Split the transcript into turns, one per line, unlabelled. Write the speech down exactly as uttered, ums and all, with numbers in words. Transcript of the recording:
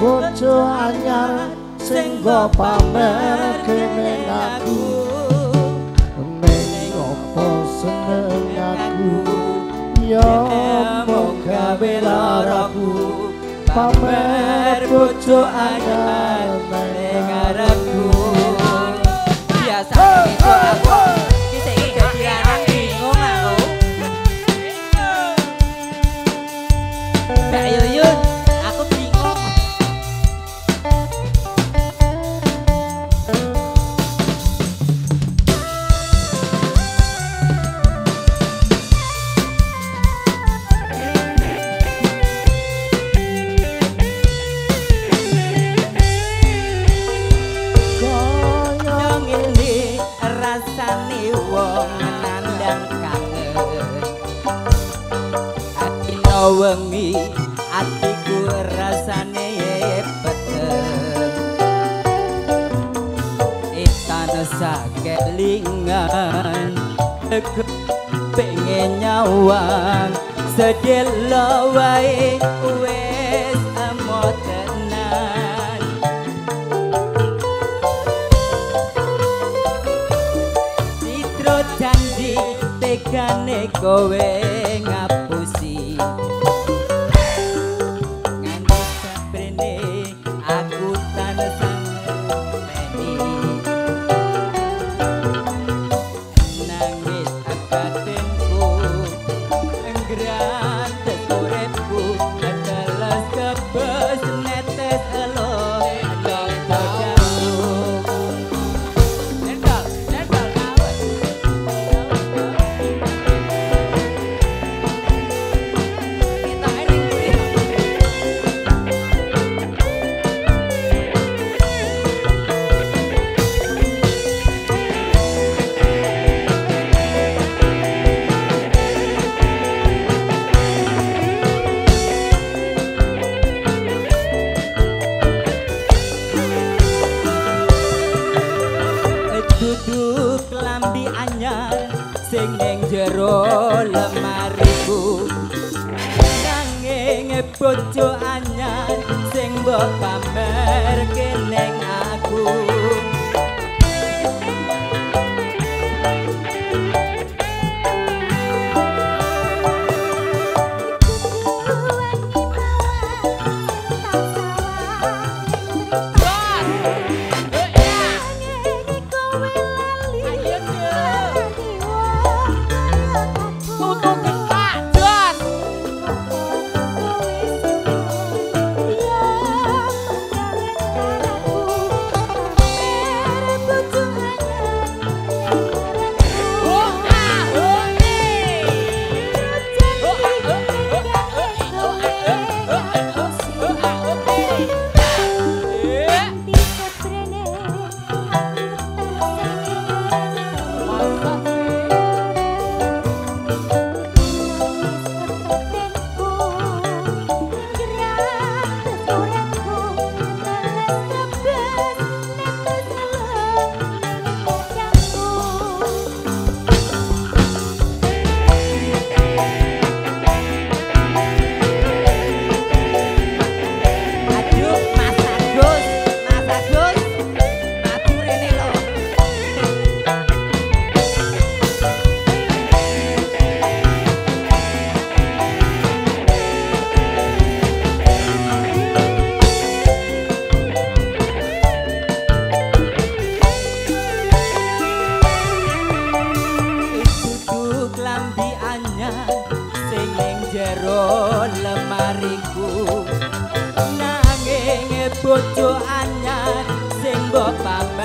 bojo anyar sing go pamer kene aku ning opo seneng aku ya mung gawe laraku pamer bojo anyar ning arepku biasa itu aku kita iki dadi anak bingung aku Mbak Yuyun aku bingung wengi atiku rasane peteng itana sakelingan pengen nyawang sedelo wae wis amotenan citro janji tegane kowe ngapusi duduk lambi anyar sing ning jero lemariku nanging bojo anyar sing mbok pamerke ning aku lemariku nanging bojo anyar sing mbok pamer